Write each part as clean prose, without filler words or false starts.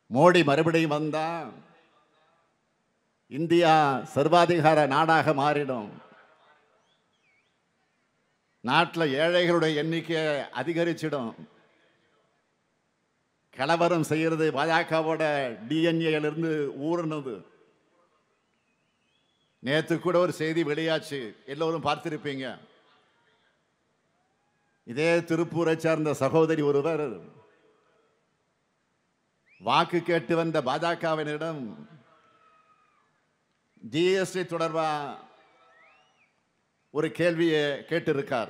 மோடி மறுபடியும் வந்தா இந்தியா சர்வாதிகார நாடாக மாறிடும். நாட்டில் ஏழைகளுடைய எண்ணிக்கை அதிகரிச்சிடும். கலவரம் செய்யறது பாஜகவோட டிஎன்ஏலிருந்து ஊறுனது. நேற்று கூட ஒரு செய்தி வெளியாச்சு, எல்லோரும் பார்த்திருப்பீங்க. இதே திருப்பூரை சார்ந்த சகோதரி ஒருவர் வாக்கு கேட்டு வந்த பாஜகவினரிடம் ஜிஎஸ்டி தொடர்பா ஒரு கேள்வியை கேட்டிருக்கார்.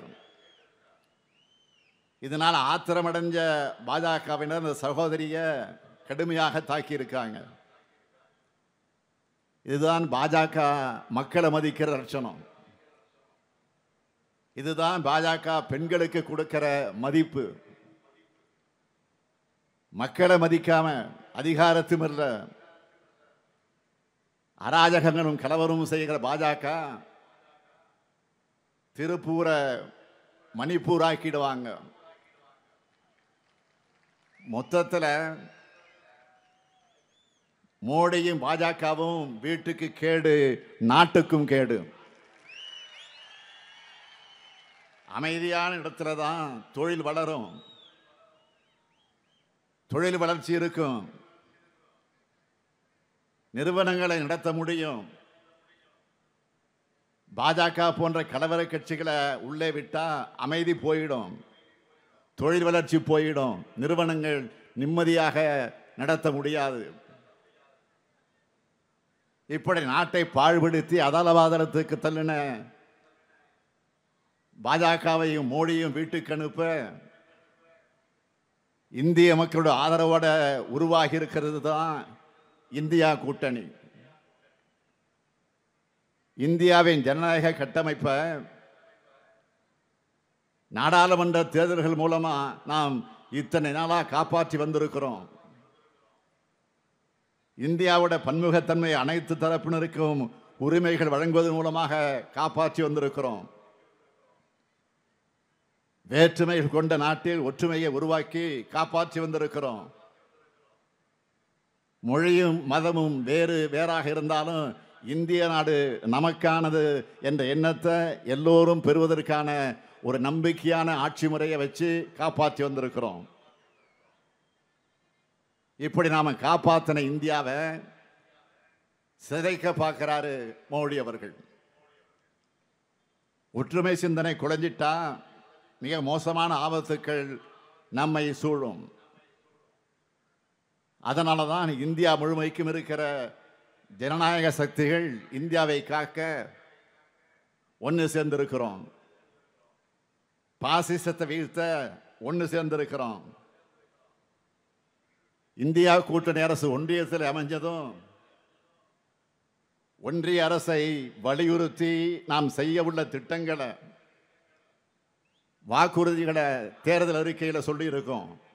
இதனால் ஆத்திரமடைஞ்ச பாஜகவினர் அந்த சகோதரிய கடுமையாக தாக்கியிருக்காங்க. இதுதான் பாஜக மக்களை மதிக்கிற லட்சணம். இதுதான் பாஜக பெண்களுக்கு கொடுக்கிற மதிப்பு. மக்களை மதிக்காம அதிகாரத்தும் இல்ல அராஜகங்களும் கலவரமும் செய்கிற பாஜக திருப்பூரை மணிப்பூர் ஆக்கிடுவாங்க. மொத்தத்தில் மோடியும் பாஜகவும் வீட்டுக்கு கேடு, நாட்டுக்கும் கேடு. அமைதியான இடத்துல தான் தொழில் வளரும், தொழில் வளர்ச்சி இருக்கும், நிறுவனங்களை நடத்த முடியும். பாஜக போன்ற கலவர கட்சிகளை உள்ளே விட்டா அமைதி போயிடும், தொழில் வளர்ச்சி போயிடும், நிறுவனங்கள் நிம்மதியாக நடத்த முடியாது. இப்படி நாட்டை பாழ்படுத்தி அதலவாதலத்துக்கு தள்ளின பாஜகவையும் மோடியும் வீட்டுக்கு அனுப்ப இந்திய மக்களோட ஆதரவோட உருவாகி இருக்கிறது தான் இந்தியா கூட்டணி. இந்தியாவின் ஜனநாயக கட்டமைப்பை நாடாளுமன்ற தேர்தல்கள் மூலமா நாம் இத்தனை நாளாக காப்பாற்றி வந்திருக்கிறோம். இந்தியாவோட பன்முகத்தன்மை அனைத்து தரப்பினருக்கும் உரிமைகள் வழங்குவதன் மூலமாக காப்பாற்றி வந்திருக்கிறோம். வேற்றுமைகள் கொண்ட நாட்டில் ஒற்றுமையை உருவாக்கி காப்பாற்றி வந்திருக்கிறோம். மொழியும் மதமும் வேறாக இருந்தாலும் இந்திய நாடு நமக்கானது என்ற எண்ணத்தை எல்லோரும் பெறுவதற்கான ஒரு நம்பிக்கையான ஆட்சி முறையை வச்சு காப்பாற்றி வந்திருக்கிறோம். இப்படி நாம காப்பாற்றின இந்தியாவை சிதைக்க பார்க்கிறாரு மோடி அவர்கள். ஒற்றுமை சிந்தனை குறைஞ்சிட்டா மிக மோசமான ஆபத்துக்கள் நம்மை சூழும். அதனால தான் இந்தியா முழுமைக்கும் இருக்கிற ஜனநாயக சக்திகள் இந்தியாவை காக்க ஒன்று சேர்ந்திருக்கிறோம். பாசிசத்தை வீழ்த்த ஒன்று சேர்ந்திருக்கிறோம். இந்தியா கூட்டணி அரசு ஒன்றியத்தில் அமைஞ்சதும் ஒன்றிய அரசை வலியுறுத்தி நாம் செய்ய உள்ள திட்டங்களை, வாக்குறுதிகளை தேர்தல் அறிக்கையில் சொல்லி இருக்கோம்.